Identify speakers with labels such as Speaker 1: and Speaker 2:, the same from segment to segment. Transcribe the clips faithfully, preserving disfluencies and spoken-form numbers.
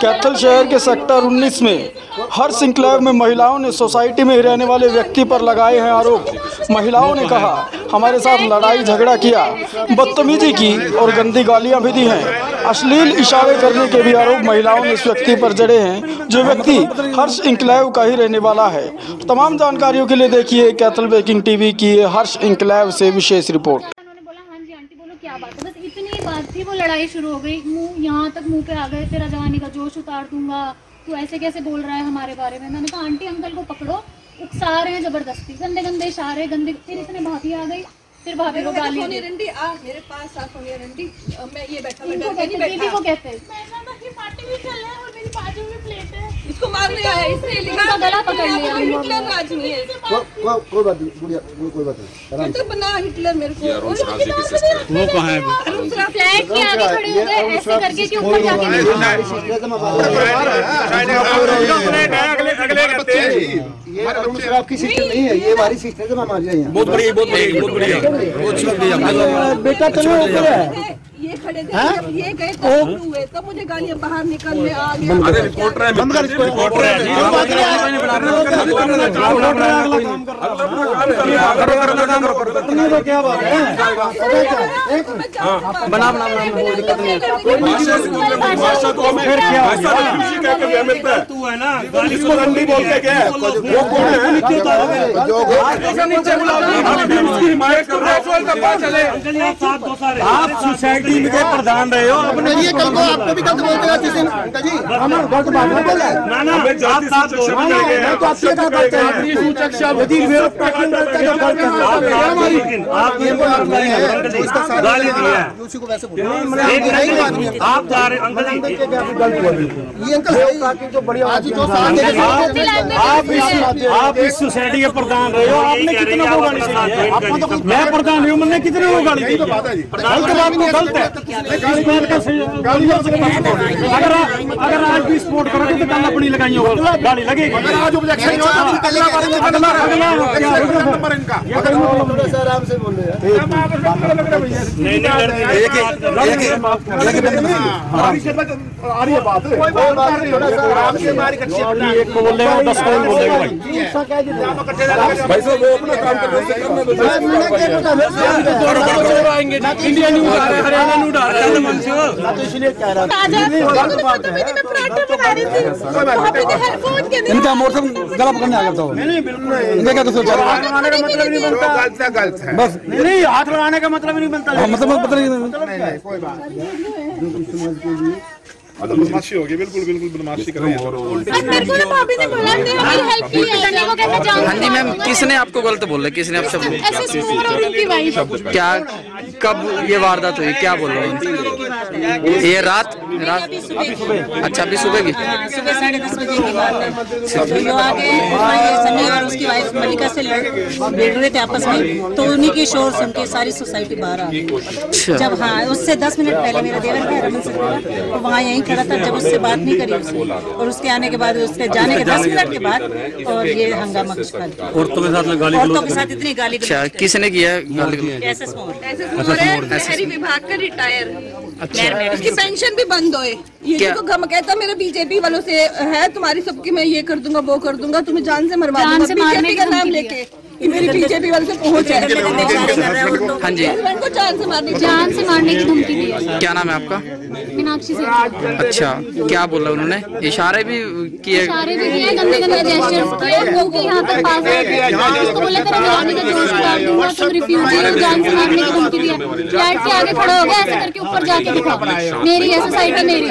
Speaker 1: कैथल शहर के सेक्टर उन्नीस में हर्ष एन्क्लेव में महिलाओं ने सोसाइटी में रहने वाले व्यक्ति पर लगाए हैं आरोप। महिलाओं ने कहा, हमारे साथ लड़ाई झगड़ा किया, बदतमीजी की और गंदी गालियां भी दी हैं। अश्लील इशारे करने के भी आरोप महिलाओं ने इस व्यक्ति पर जड़े हैं, जो व्यक्ति हर्ष एन्क्लेव का ही रहने वाला है। तमाम जानकारियों के लिए देखिए कैथल ब्रेकिंग टीवी की हर्ष एन्क्लेव से विशेष रिपोर्ट।
Speaker 2: क्या बात है, बस इतनी बात थी, वो लड़ाई शुरू हो गई। मुंह यहाँ तक मुंह पे आ गए, तेरा जवानी का जोश उतार दूंगा, तू ऐसे कैसे बोल रहा है हमारे बारे में। मैंने कहा आंटी अंकल को पकड़ो, उकसा रहे हैं जबरदस्ती, गंदे गंदे इशारे, गंदे। फिर इतने भाभी आ गई, फिर भाभी को गाली दी।
Speaker 3: रंडी आ मेरे पास आ सोनिया रंडी, मैं ये बैठा
Speaker 2: इनको कहते हैं, दीदी को कहते हैं। पार्टी भी चल रहा है और मेरी बाजू में प्लेट है, इसको मारने आया, इसने लिखा गला पकड़ लिया। हिटलर राज नहीं है,
Speaker 4: कोई बात नहीं गुड़िया, कोई बात नहीं,
Speaker 3: तो बना हिटलर मेरे को।
Speaker 4: वो कहाँ है?
Speaker 2: फ्लैट के आगे खड़े हो गए ऐसे करके कि ऊपर जाके
Speaker 4: ये अरुण श्राफ की सिस्टर नहीं है, ये हमारी सिस्टर है। मामा जी बहुत बढ़िया, बहुत बढ़िया, बहुत बढ़िया, बहुत शुक्रिया बेटा। चलो
Speaker 3: ये खड़े थे, ये गए तो हुए, तब मुझे गालियां बाहर निकलने आ गया।
Speaker 4: अरे रिपोर्टर है, बंद कर इसको, रिपोर्टर है। क्या बात है, बना बना कोई दिक्कत नहीं है। भाषा को हमें फिर क्या कह के मिलता है, तू है ना गाली को रंडी बोल के क्या वो कौन है जो नीचे बुला उसकी हिमायत कर रहा है। चले अंकल आप साथ दो सारे, आप सोसाइटी के प्रधान रहे हो, अपने ये कल को आपको भी गलत बोलते हैं किसी अंकल जी, हम गलत बात नहीं बोल रहे। ना ना आप साथ दो, मैं तो आपसे बात करते हैं, अपनी सूचक शब्द यदि वे पैकिंग करते हैं तो गलत है। लेकिन आप ये गाली दी है उसी को वैसे बोल, आप जा रहे अंकल जी गलत बोल रहे। ये अंकल काकी जो बढ़िया आज तो आप आप इस सोसाइटी के प्रधान रहे हो, आपने कितने को गाली दी? आपको तो मैं प्रधान हूं, मैंने कितने को गाली दी? गलत बात तो गलत है। अगर अगर आज भी सपोर्ट करोगे तो कल अपनी लगाई होगा गाली लगेगी। आज ऑब्जेक्शन अगला अगला नंबर इनका आराम से बोल रहे हैं। नहीं आ रही है बात, कोई बात नहीं, थोड़ा सा आराम से हमारी कच्ची एक को बोल देगा, दस को बोल देगा भाई। ऐसा कह दीजिए भाई साहब, वो अपना काम करने से करने दो। आएंगे इंडिया न्यूज़ आ रहा है, हरियाणा न्यूज़ आ रहा है, मन से तो इसलिए कह रहा था। इनका मौसम गला पकड़ने आ गया था। नहीं बिल्कुल, इनका क्या तो सोचा, हाथ लगाने का मतलब नहीं बनता, गलत है गलत है बस। नहीं हाथ लगाने का मतलब नहीं बनता, मतलब पता नहीं, कोई बात नहीं। बदमाशी होगी, बिल्कुल बिल्कुल बदमाशी कर रही है।
Speaker 5: हाँ जी मैम, किसने आपको गलत बोला, किसने आप शब्द क्या, कब ये वारदात हुई, क्या बोल रहे हैं? ये रात रात अच्छा अभी सुबह की
Speaker 6: सुबह साढ़े दस बजे की बात है। जो आगे सनी और उसकी वाइफ मलिका से लड़ रहे थे आपस में, तो उन्हीं के शोर सुन के सारी सोसाइटी बाहर आ गई। जब हाँ उससे दस मिनट पहले मेरा देवर था रमन सिंह, वो वहाँ यहीं खड़ा था। जब उससे बात नहीं करी उसने, और उसके आने के बाद, उसके जाने के दस मिनट के बाद और ये हंगामा औरतों के साथ गाली औरतों के साथ इतनी गाली।
Speaker 5: अच्छा किसने किया गाली?
Speaker 3: शहरी विभाग का रिटायर, उसकी पेंशन भी बंद होए। ये तो गम कहता मेरे बीजेपी वालों से है, तुम्हारी सबकी मैं ये कर दूंगा वो कर दूंगा, तुम्हें जान से मरवा दूंगा बीजेपी का नाम लेके। मेरी बीजेपी वाले से पहुंच है।
Speaker 5: हाँ जी,
Speaker 3: को जान से मारने
Speaker 2: जान से मारने की धमकी दी है।
Speaker 5: क्या नाम है आपका?
Speaker 2: मीनाक्षी से।
Speaker 5: अच्छा क्या बोला उन्होंने? इशारे भी किए,
Speaker 2: इशारे भी किए, गंदे गंदे जेस्चर्स किए, क्योंकि यहाँ तक पास है। उसको बोले तेरा जवानी का जोश उतार दूंगा, तुम रिफ्यूजी हो, जान से मारने की धमकी दी है। फ्लैट के आगे खड़ा हो गया, ऐसे करके ऊपर जाके दिखा, मेरी है सोसाइटी मेरी।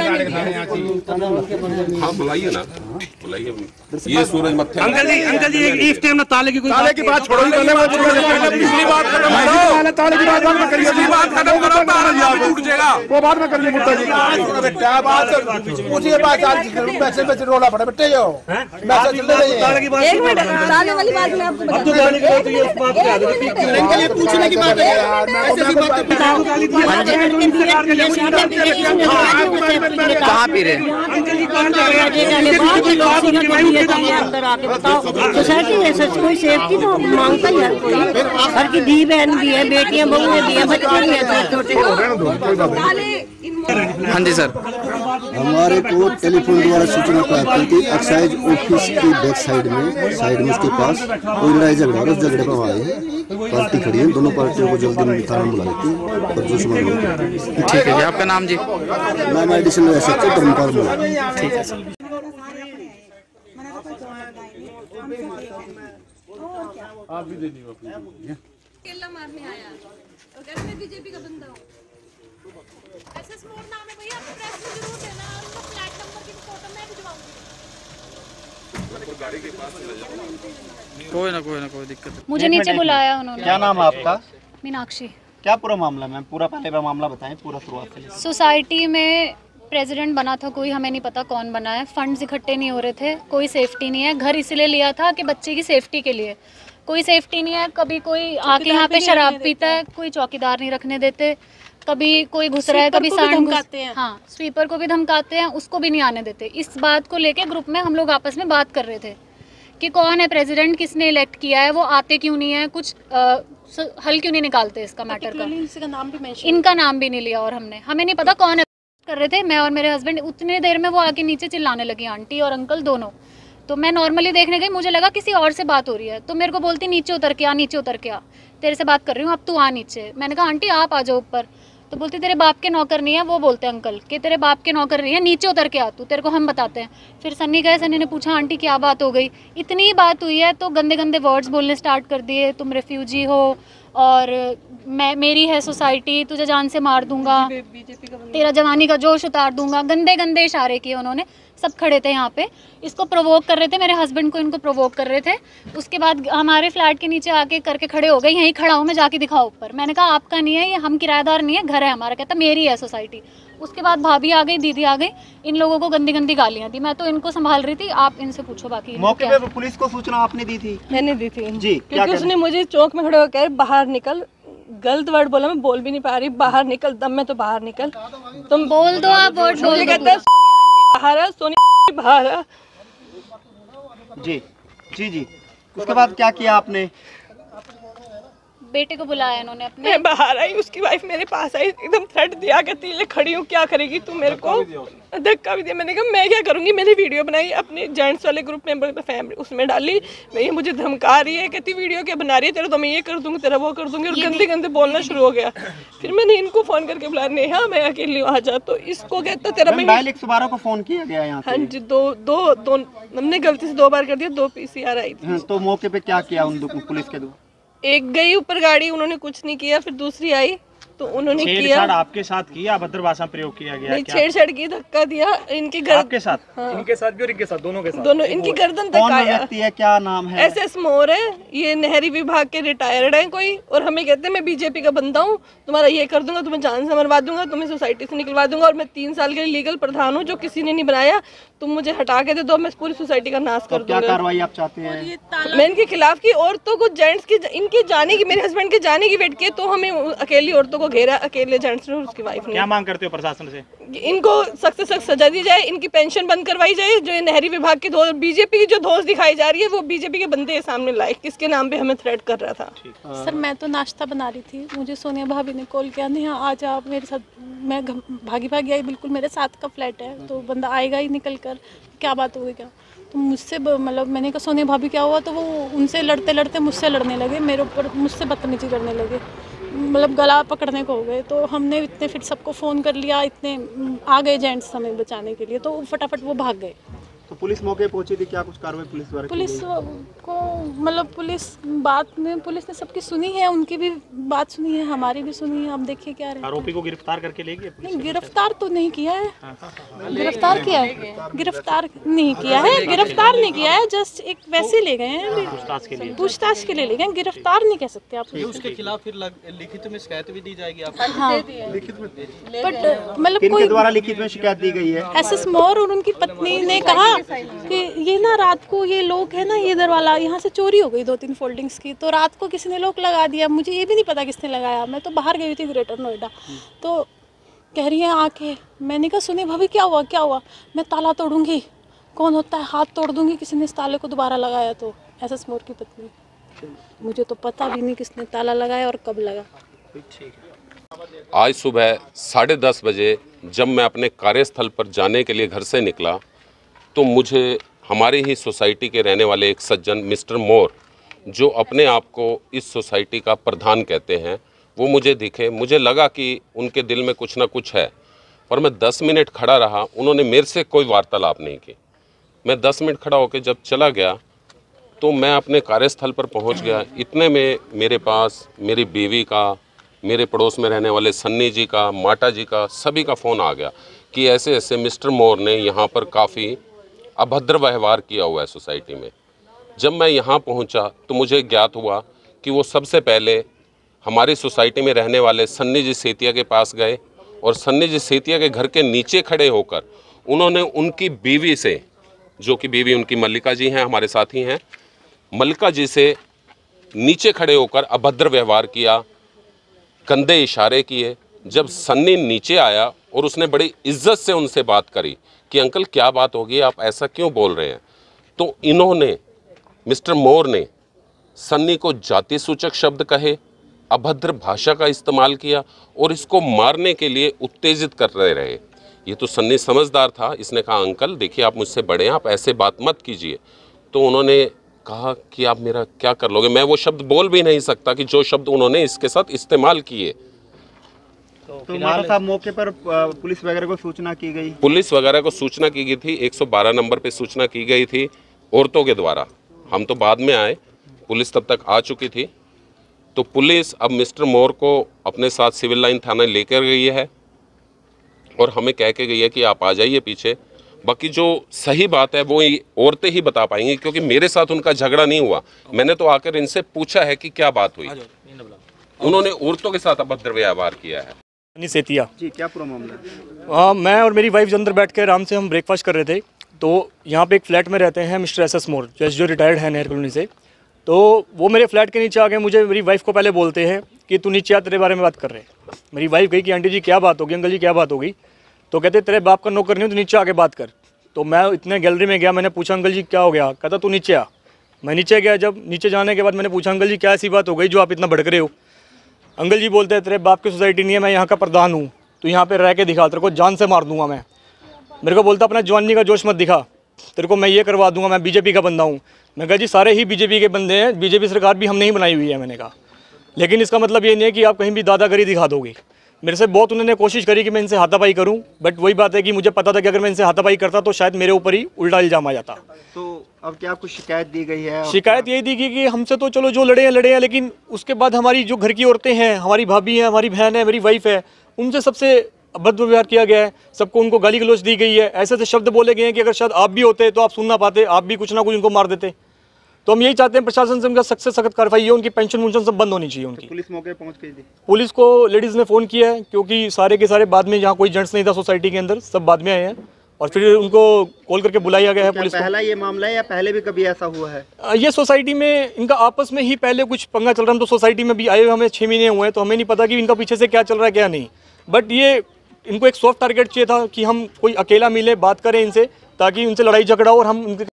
Speaker 7: हाँ बुलाइए ना, बुलाइए। ये सूरज मत
Speaker 8: अंकल जी, अंकल जी इस टाइम ना ताले की कोई
Speaker 7: ताले की बात छोड़ो, पहले बात पिछली बात खत्म करो, ताले की बात मत करिए, पिछली बात खत्म करो, ताला टूट जाएगा, वो बात में करिए। मुद्दा जी बेटा बात मुझे बात आज पैसे पे रोला पड़े बेटे, जो मैसेज चल रही है।
Speaker 3: एक मिनट, ताले वाली बात मैं आपको
Speaker 8: अब तो गाली की बात है, उस बात पे आ जाओ।
Speaker 4: अंकल ये पूछने की बात है यार, ऐसी बात बताओ।
Speaker 5: कहाँ पी रहे?
Speaker 8: अंकल जी कहाँ जा रहे हैं?
Speaker 6: अंदर आके बताओ, सोसाइटी में कोई सेफ्टी तो मांगता ही हर कोई, हर की दी बहन भी है, बेटियां बहुएं भी है, बच्चे भी है छोटे छोटे।
Speaker 5: हाँ जी सर,
Speaker 9: हमारे को टेलीफोन द्वारा सूचना प्राप्त हुई थी एक्साइज ऑफिस की बैक साइड में साइड में उसके पास कोई लड़ाई झगड़ा उस झगड़े पर आए हैं। पार्टी खड़ी है, दोनों पार्टियों को जल्दी में थाना बुला लेती है और जो सुना।
Speaker 5: ठीक है जी, आपका नाम जी?
Speaker 9: नाम additional S H O Dharampal Mola.
Speaker 5: ठीक है सर।
Speaker 7: आप भी देनी अपनी
Speaker 3: केला मारने आया और कह रहा मैं बीजेपी का बंदा हूँ।
Speaker 2: एसएस मोड़ नाम है भैया, आप प्रेस में जरूर देना और उनका फ्लैट नंबर की फोटो मैं भिजवाऊंगी।
Speaker 5: कोई ना कोई ना कोई दिक्कत नहीं।
Speaker 2: मुझे नीचे बुलाया उन्होंने।
Speaker 10: क्या नाम है आपका?
Speaker 2: मीनाक्षी।
Speaker 10: क्या पूरा मामला मैम, पूरा पहले का मामला बताएं पूरा शुरुआत से।
Speaker 2: सोसाइटी में प्रेसिडेंट बना था कोई, हमें नहीं पता कौन बना है। फंड्स इकट्ठे नहीं हो रहे थे, कोई सेफ्टी नहीं है। घर इसलिए लिया था कि बच्चे की सेफ्टी के लिए, कोई सेफ्टी नहीं है। कभी कोई आके यहाँ पे शराब पीता है, कोई चौकीदार नहीं रखने देते, कभी कोई घुस रहा है, कभी सांड घुस, हाँ स्वीपर को भी धमकाते हैं, उसको भी नहीं आने देते। इस बात को लेके ग्रुप में हम लोग आपस में बात कर रहे थे कि कौन है प्रेसिडेंट, किसने इलेक्ट किया है, वो आते क्यों नहीं है, कुछ आ, हल क्यों नहीं निकालते इसका मैटर का।
Speaker 3: इनका नाम भी मेंशन,
Speaker 2: इनका नाम भी नहीं लिया और हमने, हमें नहीं पता कौन है। कर रहे थे मैं और मेरे हस्बैंड, उतनी देर में वो आके नीचे चिल्लाने लगी, आंटी और अंकल दोनों। तो मैं नॉर्मली देखने गई, मुझे लगा किसी और से बात हो रही है, तो मेरे को बोलती नीचे उतर के आ, नीचे उतर के आ, तेरे से बात कर रही हूँ, अब तू आ नीचे। मैंने कहा आंटी आप आ जाओ ऊपर। तो बोलती तेरे बाप के नौकर नहीं है, वो बोलते अंकल कि तेरे बाप के नौकर नहीं है, नीचे उतर के आ तू, तेरे को हम बताते हैं। फिर सन्नी गए, सन्नी ने पूछा आंटी क्या बात हो गई। इतनी बात हुई है तो गंदे गंदे वर्ड्स बोलने स्टार्ट कर दिए, तुम रेफ्यूजी हो और मैं मेरी है सोसाइटी, तुझे जान से मार दूंगा, तेरा जवानी का जोश उतार दूंगा। गंदे गंदे इशारे किए उन्होंने। सब खड़े थे यहाँ पे, इसको प्रोवोक कर रहे थे, मेरे हस्बैंड को इनको प्रोवोक कर रहे थे। उसके बाद हमारे फ्लैट के नीचे आके करके खड़े हो गए, यहीं खड़ा हूँ मैं, जाके दिखाओ ऊपर। मैंने कहा आपका नहीं है ये, हम किराएदार नहीं है, घर है हमारा। कहता मेरी है सोसाइटी। उसके बाद भाभी आ गई, दीदी आ गई, इन लोगों को गंदी गंदी गालियाँ दी। मैं तो इनको संभाल रही थी, आप इनसे पूछो बाकी।
Speaker 10: मौके पे पुलिस को सूचना आपने दी थी?
Speaker 3: मैंने दी थी
Speaker 10: जी।
Speaker 3: क्योंकि उसने मुझे चौक में खड़े होकर बाहर निकल, गलत वर्ड बोला, मैं बोल भी नहीं पा रही, बाहर निकल, दम में तो बाहर निकल, तुम बोल दो, आप वर्ड बोल। कहता है बाहर है, सोनी बाहर है।
Speaker 10: जी जी जी। उसके बाद क्या किया आपने?
Speaker 2: बेटे को बुलाया इन्होंने अपने।
Speaker 3: मैं बाहर आई, उसकी वाइफ मेरे पास आई, एकदम थ्रेट दिया, कहती है खड़ी हूँ क्या करेगी तू मेरे को, धक्का भी दिया। मैंने कहा मैं क्या करूँगी, मैंने वीडियो बनाई अपने जेंट्स वाले ग्रुप में, फैमिली उसमें डाली, ये मुझे धमका रही है, कहती वीडियो क्या बना रही है, तेरा तो मैं ये कर दूँगी, तेरा वो कर दूँगी, और गंदे गंदे बोलना शुरू हो गया। फिर मैंने इनको फोन करके बुलाया, नेहा मैं अकेली आ जा, तो इसको कहता तेरा मैं
Speaker 10: डायल एक सौ बारह को फोन किया गया यहाँ।
Speaker 3: हाँ जी, दो दो दो हमने गलती से दो बार कर दिया, दो पीसीआर आई थी।
Speaker 10: तो मौके पे क्या किया उन पुलिस के दो?
Speaker 3: एक गई ऊपर गाड़ी, उन्होंने कुछ नहीं किया, फिर दूसरी आई तो उन्होंने किया।
Speaker 8: आपके साथ किया, अभद्र भाषा प्रयोग किया गया?
Speaker 3: नहीं, छेड़छाड़ की, धक्का दिया, इनकी गर्दन
Speaker 8: आपके साथ, हाँ। इनके साथ भी और इनके साथ, दोनों के साथ,
Speaker 3: दोनों, इनकी गर्दन तक आया।
Speaker 10: व्यक्ति है, क्या नाम है?
Speaker 3: एस एस मोर है, ये नहरी विभाग के रिटायर्ड है कोई, और हमें कहते हैं मैं बीजेपी का बंदा हूँ, तुम्हारा ये कर दूंगा, तुम्हें जान से मरवा दूंगा, तुम्हें सोसाइटी से निकलवा दूंगा, और मैं तीन साल के लीगल प्रधान हूँ, जो किसी ने नहीं बनाया, तुम मुझे हटा के दे दो, मैं पूरी सोसाइटी का नाश कर दूंगा।
Speaker 10: क्या कार्रवाई आप चाहते हैं?
Speaker 3: मैं इनके खिलाफ की, औरतों को, जेंट्स की, इनके जाने की, मेरे हस्बैंड के जाने की वेट किए, तो हमें अकेली औरतों को घेरा, अकेले जेंट्स ने और उसकी वाइफ ने।
Speaker 8: क्या मांग करते हो प्रशासन से?
Speaker 3: इनको सख्त से सख्त सजा दी जाए, इनकी पेंशन बंद करवाई जाए, जो ये नहरी विभाग की धौस, बीजेपी की जो धौस दिखाई जा रही है, वो बीजेपी के बंदे सामने लाए, किसके नाम पे हमें थ्रेट कर रहा था।
Speaker 11: सर मैं तो नाश्ता बना रही थी, मुझे सोनिया भाभी ने कॉल किया, नहीं आ जा आप मेरे साथ। मैं भागी भागी आई, बिल्कुल मेरे साथ का फ्लैट है, तो बंदा आएगा ही निकल कर, क्या बात हो गई क्या। तो मुझसे मतलब मैंने कहा सोनिया भाभी क्या हुआ, तो वो उनसे लड़ते लड़ते मुझसे लड़ने लगे, मेरे ऊपर मुझसे बदतमीजी करने लगे, मतलब गला पकड़ने को हो गए। तो हमने इतने फिर सबको फ़ोन कर लिया, इतने आ गए जेंट्स हमें बचाने के लिए, तो फटाफट वो भाग गए।
Speaker 10: तो पुलिस मौके पहुंची थी, क्या कुछ कार्रवाई पुलिस द्वारा?
Speaker 11: पुलिस को मतलब पुलिस बात में, पुलिस ने सबकी सुनी है, उनकी भी बात सुनी है, हमारी भी सुनी है, अब देखिए क्या रहे।
Speaker 8: आरोपी को गिरफ्तार करके ले गए?
Speaker 11: नहीं, गिरफ्तार तो नहीं किया है। गिरफ्तार किया है? गिरफ्तार नहीं किया है, गिरफ्तार नहीं किया है, जस्ट एक वैसे ले गए हैं,
Speaker 8: पूछताछ के लिए,
Speaker 11: पूछताछ के लिए ले गए, गिरफ्तार नहीं कह सकते आप।
Speaker 12: उसके खिलाफ फिर लिखित में शिकायत भी दी जाएगी आप?
Speaker 11: हाँ,
Speaker 12: लिखित में।
Speaker 11: बट मतलब कोई
Speaker 10: द्वारा लिखित में शिकायत दी गई है?
Speaker 11: एस एस मोर और उनकी पत्नी ने कहा कि ये ना रात को ये लोग है ना, ये इधर वाला यहाँ से चोरी हो गई दो तीन फोल्डिंग्स की, तो रात को किसी ने लोग लगा दिया, मुझे ये भी नहीं पता किसने लगाया, मैं तो बाहर गई थी ग्रेटर नोएडा। तो कह रही है आके, मैंने कहा सुनिए भाभी क्या हुआ क्या हुआ, मैं ताला तोड़ूंगी, कौन होता है, हाथ तोड़ दूंगी किसी ने इस ताले को दोबारा लगाया तो। एस एस मोर की पत्नी, मुझे तो पता भी नहीं किसने ताला लगाया और कब लगा।
Speaker 13: आज सुबह साढ़े दस बजे जब मैं अपने कार्यस्थल पर जाने के लिए घर से निकला तो मुझे हमारी ही सोसाइटी के रहने वाले एक सज्जन मिस्टर मोर, जो अपने आप को इस सोसाइटी का प्रधान कहते हैं, वो मुझे दिखे। मुझे लगा कि उनके दिल में कुछ ना कुछ है, पर मैं दस मिनट खड़ा रहा। उन्होंने मेरे से कोई वार्तालाप नहीं की। मैं दस मिनट खड़ा होकर जब चला गया तो मैं अपने कार्यस्थल पर पहुंच गया। इतने में मेरे पास मेरी बीवी का, मेरे पड़ोस में रहने वाले सन्नी जी का, माता जी का, सभी का फ़ोन आ गया कि ऐसे ऐसे मिस्टर मोर ने यहाँ पर काफ़ी अभद्र व्यवहार किया हुआ है सोसाइटी में। जब मैं यहाँ पहुँचा तो मुझे ज्ञात हुआ कि वो सबसे पहले हमारी सोसाइटी में रहने वाले सन्नी जी सेतिया के पास गए और सन्नी जी सेतिया के घर के नीचे खड़े होकर उन्होंने उनकी बीवी से, जो कि बीवी उनकी मल्लिका जी हैं, हमारे साथी हैं, मल्लिका जी से नीचे खड़े होकर अभद्र व्यवहार किया, कंधे इशारे किए। जब सन्नी नीचे आया और उसने बड़ी इज्जत से उनसे बात करी कि अंकल क्या बात होगी, आप ऐसा क्यों बोल रहे हैं, तो इन्होंने, मिस्टर मोर ने सन्नी को जाति सूचक शब्द कहे, अभद्र भाषा का इस्तेमाल किया और इसको मारने के लिए उत्तेजित कर रहे रहे। ये तो सन्नी समझदार था, इसने कहा अंकल देखिए आप मुझसे बड़े हैं, आप ऐसे बात मत कीजिए। तो उन्होंने कहा कि आप मेरा क्या कर लोगे। मैं वो शब्द बोल भी नहीं सकता कि जो शब्द उन्होंने इसके साथ इस्तेमाल किए।
Speaker 10: तो माता साहब मौके पर पुलिस वगैरह को सूचना की गई?
Speaker 13: पुलिस वगैरह को सूचना की गई थी, एक सौ बारह नंबर पे सूचना की गई थी औरतों के द्वारा। हम तो बाद में आए, पुलिस तब तक आ चुकी थी। तो पुलिस अब मिस्टर मोर को अपने साथ सिविल लाइन थाना लेकर गई है और हमें कह के गई है कि आप आ जाइए पीछे। बाकी जो सही बात है वो औरतें ही बता पाएंगी, क्योंकि मेरे साथ उनका झगड़ा नहीं हुआ। मैंने तो आकर इनसे पूछा है कि क्या बात हुई। उन्होंने औरतों के साथ अभद्र व्यवहार किया है।
Speaker 12: सेतिया
Speaker 10: जी, क्या पूरा मामला है?
Speaker 12: हाँ, मैं और मेरी वाइफ अंदर बैठ के आराम से हम ब्रेकफास्ट कर रहे थे। तो यहाँ पे एक फ्लैट में रहते हैं मिस्टर एस एस मोर, जैसे जो रिटायर्ड है नेहरू कॉलोनी से। तो वो मेरे फ्लैट के नीचे आके मुझे, मेरी वाइफ को पहले बोलते हैं कि तू नीचे आ, तेरे बारे में बात कर रहे हैं। मेरी वाइफ कही कि आंटी जी क्या बात होगी, अंकल जी क्या बात होगी। तो कहते तेरे बाप का नौकर नहीं हूँ, तो नीचे आके बात कर। तो मैं इतने गैलरी में गया, मैंने पूछा अंकल जी क्या हो गया। कहता तू नीचे आ। मैं नीचे गया। जब नीचे जाने के बाद मैंने पूछा अंकल जी क्या ऐसी बात हो गई जो आप इतना भड़क रहे हो। अंकल जी बोलते हैं तेरे बाप की सोसाइटी नहीं है, मैं यहाँ का प्रधान हूँ, तो यहाँ पे रह के दिखा, तेरे को जान से मार दूंगा मैं। मेरे को बोलता अपना जवानी का जोश मत दिखा, तेरे को मैं ये करवा दूंगा, मैं बीजेपी का बंदा हूँ। मैं कहा जी सारे ही बीजेपी के बंदे हैं, बीजेपी सरकार भी हम नहीं बनाई हुई है। मैंने कहा लेकिन इसका मतलब ये नहीं है कि आप कहीं भी दादागिरी दिखा दोगे। मेरे से बहुत उन्होंने कोशिश करी कि मैं इनसे हाथापाई करूं, बट वही बात है कि मुझे पता था कि अगर मैं इनसे हाथापाई करता तो शायद मेरे ऊपर ही उल्टा इल्जाम आ जाता।
Speaker 10: तो अब क्या आपको शिकायत दी गई है?
Speaker 12: शिकायत यही दी गई कि हमसे तो चलो जो लड़े हैं लड़े हैं, लेकिन उसके बाद हमारी जो घर की औरतें हैं, हमारी भाभी हैं, हमारी बहन है, मेरी वाइफ है, उनसे सबसे अभद्र व्यवहार किया गया है। सबको उनको गाली गलौज दी गई है। ऐसे ऐसे शब्द बोले गए हैं कि अगर शायद आप भी होते तो आप सुन ना पाते, आप भी कुछ ना कुछ उनको मार देते। तो हम यही चाहते हैं प्रशासन से उनका सख्त से सख्त कार्रवाई हो, उनकी पेंशन वुंशन सब बंद होनी चाहिए उनकी।
Speaker 10: तो पुलिस मौके पहुंच गई थी?
Speaker 12: पुलिस को लेडीज़ ने फ़ोन किया है, क्योंकि सारे के सारे बाद में, यहाँ कोई जेंट्स नहीं था सोसाइटी के अंदर, सब बाद में आए हैं और फिर उनको कॉल करके बुलाया गया है। पुलिस
Speaker 10: पहला ये मामला है या पहले भी कभी ऐसा हुआ है?
Speaker 12: ये सोसाइटी में इनका आपस में ही पहले कुछ पंगा चल रहा है। हम तो सोसाइटी में भी आए हुए हमें छः महीने हुए हैं, तो हमें नहीं पता कि इनका पीछे से क्या चल रहा है क्या नहीं। बट ये इनको एक सॉफ्ट टारगेट चाहिए था कि हम कोई अकेला मिले, बात करें इनसे, ताकि उनसे लड़ाई झगड़ा और हम